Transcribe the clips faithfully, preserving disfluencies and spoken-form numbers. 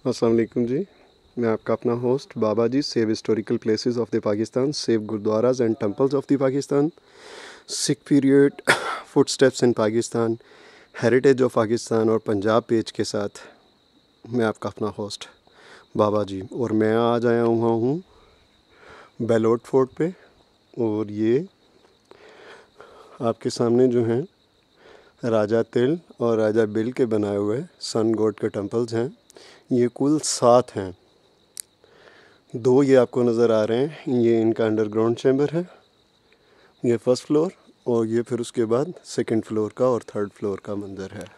अस्सलाम वालेकुम जी। मैं आपका अपना host Baba ji. Save historical places of the Pakistan, save gurdwaras and temples of the Pakistan, Sikh period footsteps in Pakistan, heritage of Pakistan और पंजाब पेज के साथ मैं आपका अपना होस्ट बाबा जी। और मैं आज आया हुआ हूँ बेलोट फोर्ट पे। और ये आपके सामने जो हैं राजा तिल और राजा बिल के बनाए हुए सन गॉड के टेम्पल्स हैं। ये कुल सात हैं। दो ये आपको नज़र आ रहे हैं, ये इनका अंडरग्राउंड चैम्बर है, ये फर्स्ट फ्लोर, और ये फिर उसके बाद सेकंड फ्लोर का और थर्ड फ्लोर का मंज़र है।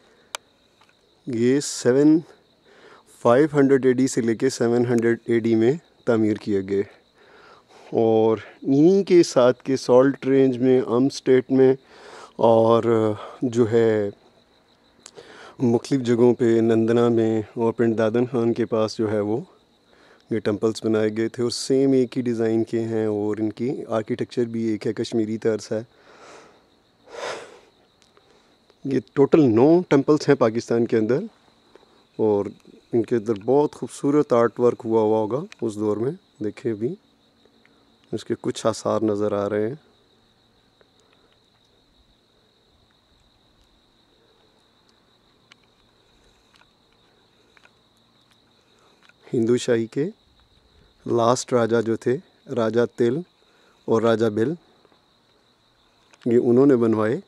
ये seven five hundred A D से लेके सेवन हंड्रेड ए डी में तामीर किए गए। और इन्हीं के साथ के सॉल्ट रेंज में, अम स्टेट में और जो है मुख्तलिफ़ जगहों पे, नंदना में और पिंड दादन खान के पास जो है वो ये टेम्पल्स बनाए गए थे और सेम एक ही डिज़ाइन के हैं। और इनकी आर्किटेक्चर भी एक है, कश्मीरी तर्ज है। ये टोटल नौ टेम्पल्स हैं पाकिस्तान के अंदर और इनके अंदर बहुत खूबसूरत आर्ट वर्क हुआ हुआ होगा उस दौर में। देखिए अभी इसके कुछ आसार नज़र आ रहे हैं। हिंदू शाही के लास्ट राजा जो थे, राजा तिल और राजा बिल, ये उन्होंने बनवाए।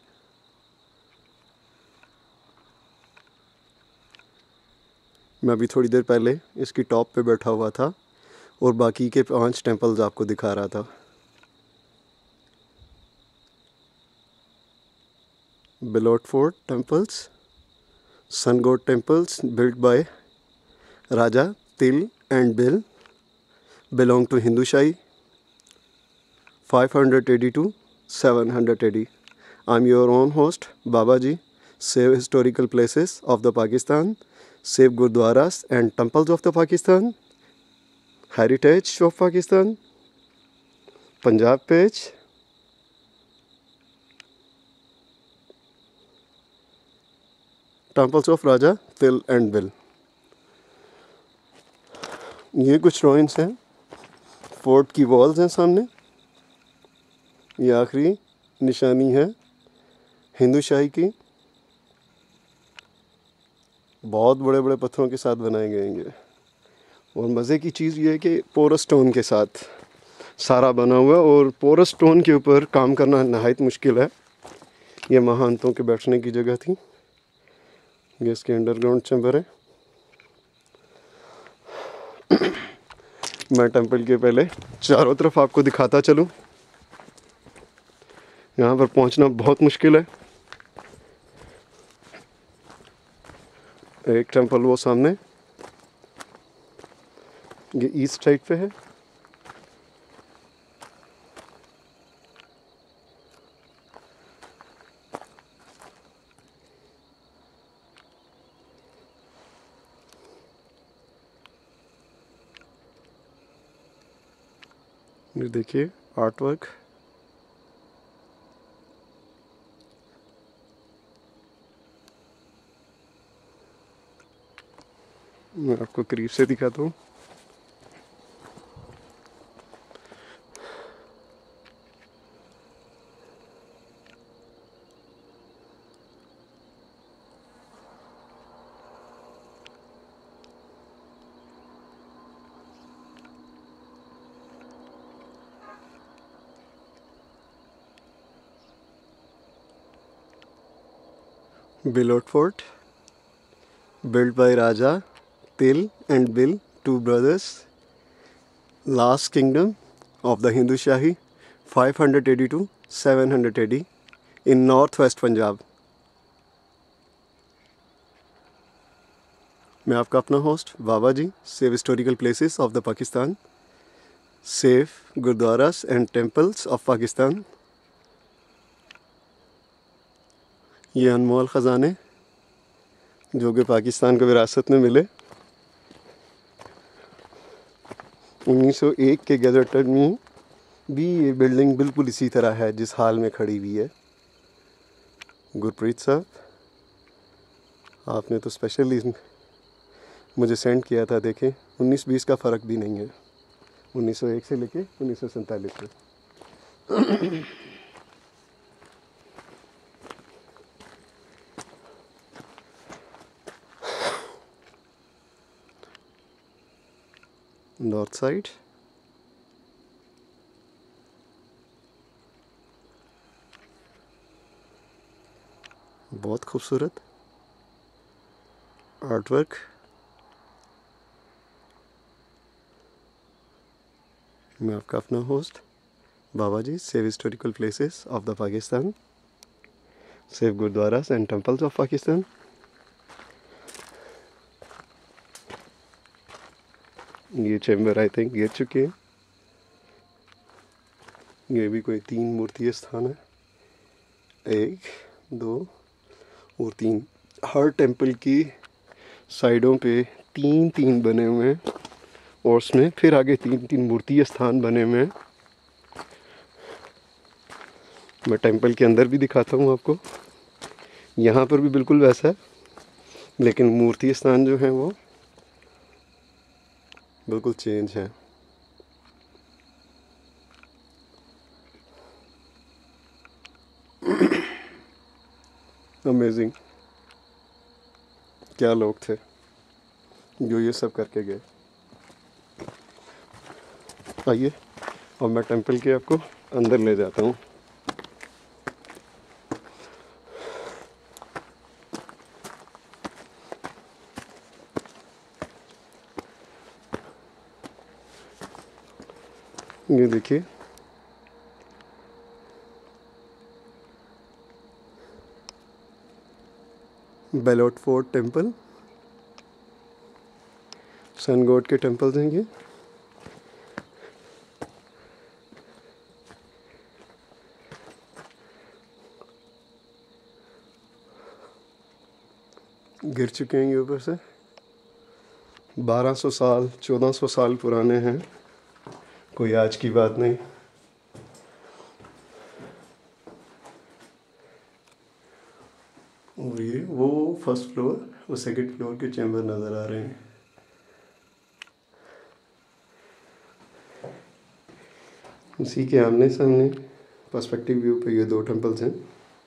मैं अभी थोड़ी देर पहले इसकी टॉप पे बैठा हुआ था और बाकी के पांच टेम्पल्स आपको दिखा रहा था। Bilot fort temples, sun god temples built by Raja Til and Bil, belong to Hindu Shahi, five hundred A D to seven hundred A D. I'm your own host, Babaji. Save historical places of the Pakistan, save gurdwaras and temples of the Pakistan, heritage of Pakistan, Punjab page, temples of Raja Til and Bill. ये कुछ drawings हैं। Fort की walls हैं सामने। ये आखिरी निशानी है हिंदू शाही की। बहुत बड़े बड़े पत्थरों के साथ बनाए गए हैं। और मज़े की चीज़ ये है कि पोरस स्टोन के साथ सारा बना हुआ है और पोरस स्टोन के ऊपर काम करना नहायत मुश्किल है। ये महानतों के बैठने की जगह थी। ये इसके अंडरग्राउंड चैम्बर है। मैं टेंपल के पहले चारों तरफ आपको दिखाता चलूं। यहाँ पर पहुंचना बहुत मुश्किल है। एक टेंपल वो सामने, ये ईस्ट साइड पे है। ये देखिए आर्ट वर्क। मैं आपको करीब से दिखाता हूँ। Bilot Fort, built by Raja Til and Bill, two brothers, last kingdom of the Hindu Shahi, five hundred A D to seven hundred A D in northwest Punjab. मैं आपका अपना host Baba ji. Save historical places of the Pakistan, save gurdwaras and temples of Pakistan. ये अनमोल ख़जाने जो कि पाकिस्तान को विरासत में मिले। उन्नीस सौ एक के गैजेटेड में भी ये बिल्डिंग बिल्कुल इसी तरह है जिस हाल में खड़ी हुई है। गुरप्रीत साहब, आपने तो स्पेशली मुझे सेंड किया था, देखें उन्नीस बीस का फ़र्क भी नहीं है, उन्नीस सौ एक से लेके उन्नीस सौ सैंतालीस में। नॉर्थ साइड बहुत खूबसूरत आर्ट वर्क। मैं आपका अपना host Baba ji, save historical places of the Pakistan, save gurdwaras and temples of Pakistan. ये चैम्बर आई थिंक गिर चुके हैं। ये भी कोई तीन मूर्ति स्थान है, एक दो और तीन। हर टेम्पल की साइडों पे तीन तीन बने हुए हैं और उसमें फिर आगे तीन तीन मूर्ति स्थान बने हुए हैं। मैं टेम्पल के अंदर भी दिखाता हूँ आपको। यहाँ पर भी बिल्कुल वैसा है, लेकिन मूर्ति स्थान जो है वो बिल्कुल चेंज है। अमेजिंग, क्या लोग थे जो ये सब करके गए। आइए और मैं टेंपल के आपको अंदर ले जाता हूँ। ये देखिए, Belot fort temple, sun god के टेम्पल्स हैं ये। गिर चुके हैं ये ऊपर से। बारह सौ साल चौदह सौ साल पुराने हैं, कोई आज की बात नहीं। और ये वो फर्स्ट फ्लोर और सेकंड फ्लोर के चैम्बर नज़र आ रहे हैं। उसी के आमने सामने पर्सपेक्टिव व्यू पे ये दो टेम्पल्स हैं।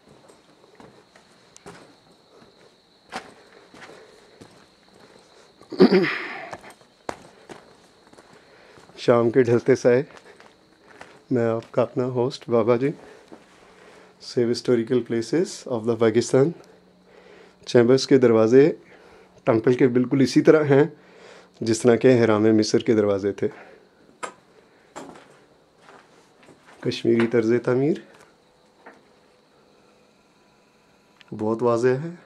शाम के ढलते साए, मैं आपका अपना host Baba ji, save historical places of the Pakistan. Chambers के दरवाज़े टेम्पल के बिल्कुल इसी तरह हैं जिस तरह के हराम मिस्र के दरवाजे थे। कश्मीरी तर्ज तामीर बहुत वाज़ेह है।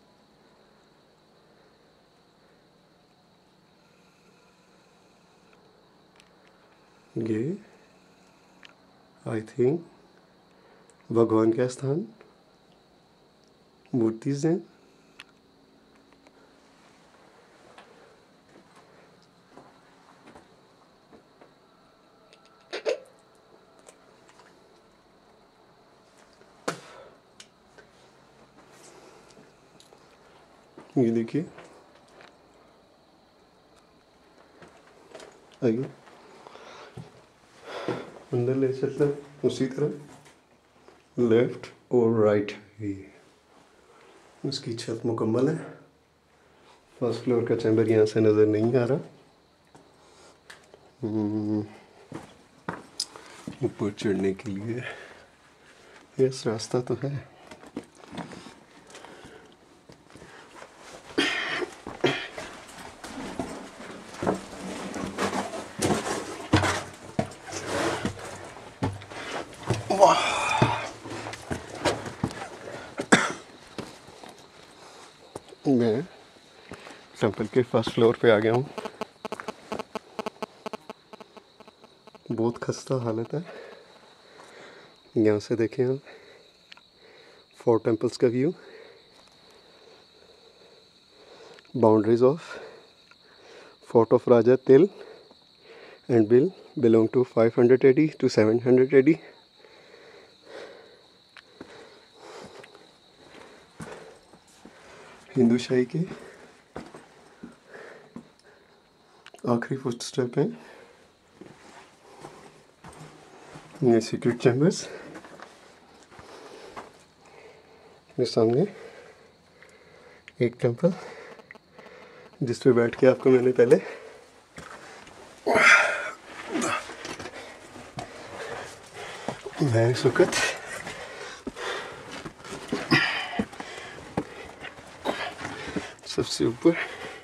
ये आई थिंक भगवान का स्थान, मूर्तिज हैं। ये देखिए, आइए अंदर ले चलते हैं। उसी तरह लेफ्ट और राइट ही उसकी छत मुकम्मल है। फर्स्ट फ्लोर का चैम्बर यहाँ से नज़र नहीं आ रहा। ऊपर चढ़ने के लिए यस रास्ता तो है। मैं टेम्पल के फर्स्ट फ्लोर पे आ गया हूँ। बहुत खस्ता हालत है। यहाँ से देखें आप फोर टेम्पल्स का view. Boundaries of fort of Raja Til and Bil belong to five hundred AD to seven hundred AD. Hindu Shahi के आखिरी फुट स्टेप है, ये सीक्रेट चैम्बर्स। मेरे सामने एक टेम्पल जिस पे बैठ के आपको मैंने पहले मैं इस वक्त सबसे ऊपर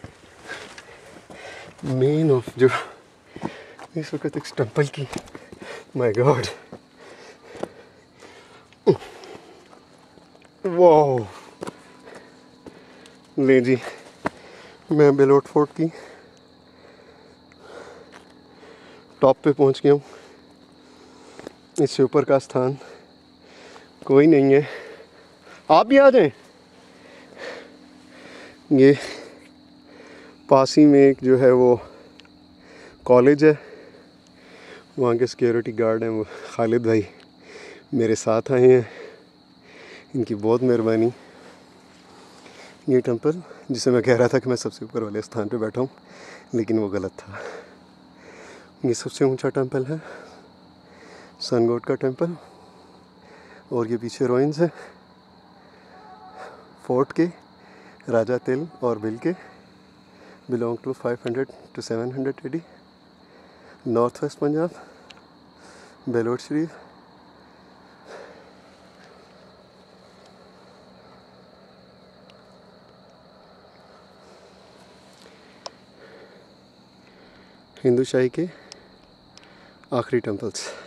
मेन ऑफ जो इस वक्त एक टेम्पल की, माय गॉड, वाओ। ले जी, मैं बिलोट फोर्ट की टॉप पे पहुंच गया हूँ। इससे ऊपर का स्थान कोई नहीं है, आप भी आ जाएं। ये पास ही में एक जो है वो कॉलेज है, वहाँ के सिक्योरिटी गार्ड हैं वो खालिद भाई मेरे साथ आए हैं, इनकी बहुत मेहरबानी। ये टेंपल जिसे मैं कह रहा था कि मैं सबसे ऊपर वाले स्थान पे बैठा हूँ, लेकिन वो गलत था। ये सबसे ऊंचा टेंपल है, सन गॉड का टेंपल, और ये पीछे रुइंस है फोर्ट के, राजा तिल और बिल के, belong to five hundred to seven hundred AD, north west Punjab, Bilot Sharif. Hindu Shahi के आखिरी टेंपल्स।